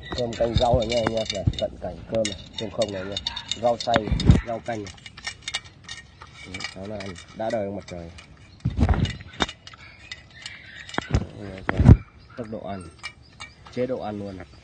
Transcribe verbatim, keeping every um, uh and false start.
Cơm canh rau này nha anh em, này cận cảnh cơm này, cơm không này nha, rau xay, rau canh này. Đó là đã đời mặt trời. Tốc độ ăn, chế độ ăn luôn này.